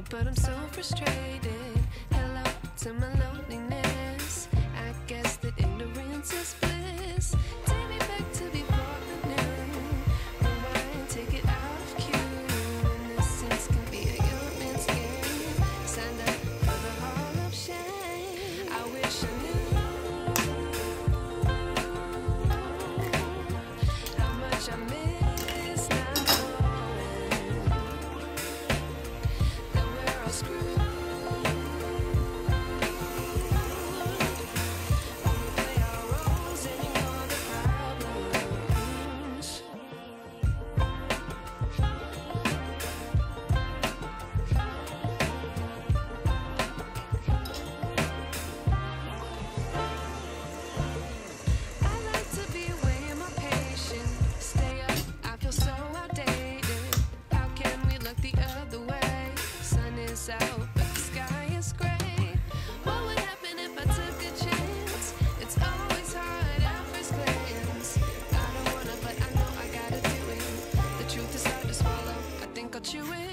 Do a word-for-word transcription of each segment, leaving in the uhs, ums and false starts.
but I'm so frustrated. Hello to my loneliness. I guess that ignorance is bliss. Take me back to before I knew. Rewind, take it out of cue. Innocence can be a young man's game. Signed up for the hall of shame. I wish I knew how much I miss not knowing that we're all screwed. Out, but the sky is gray. What would happen if I took a chance? It's always hard at first glance. I don't wanna, but I know I gotta do it. The truth is hard to swallow. I think I'll chew it.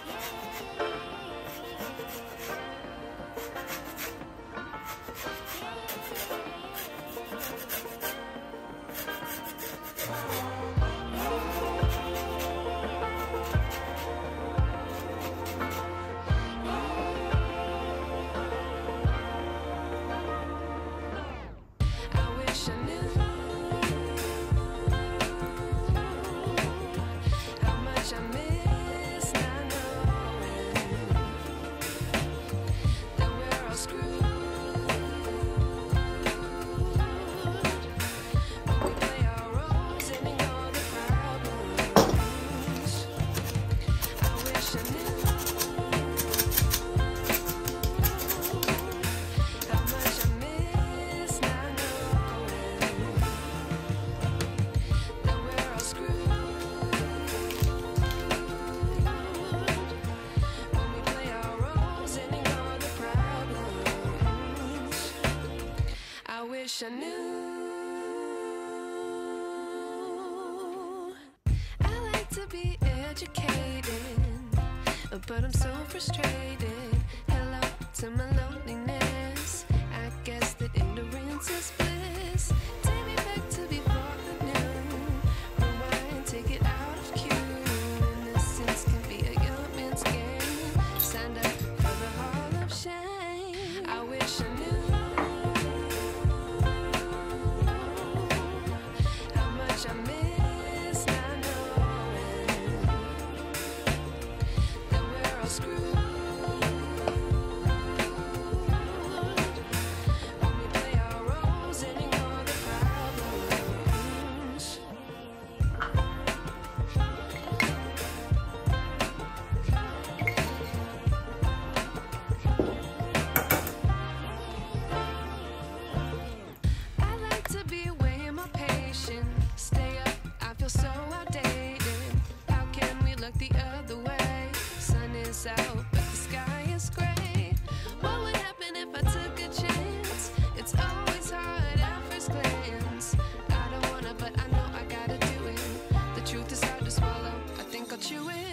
I wish I knew. I like to be educated, but I'm so frustrated. Hello to my loneliness. I guess that ignorance is bliss. Take me back to before I knew. Rewind, take it out of cue. Innocence can be a young man's game. Signed up for the hall of shame. I wish I knew I miss not knowing that we're all screwed. When we play our roles and ignore the problems. I like to be weighing my patience. Stay up, I feel so outdated. How can we look the other way? Sun is out, but the sky is gray. What would happen if I took a chance? It's always hard at first glance. I don't wanna, but I know I gotta do it. The truth is hard to swallow. I think I'll chew it.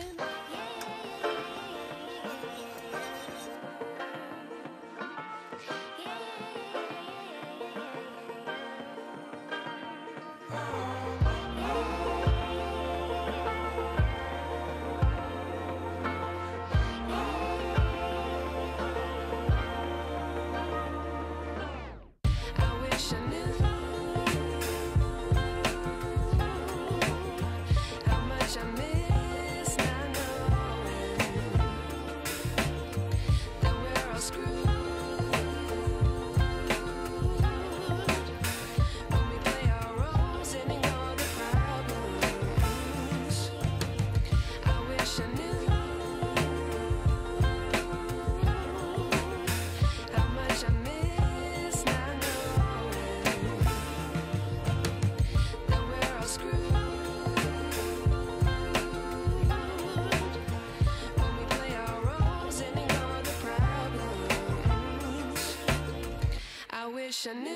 wish I knew.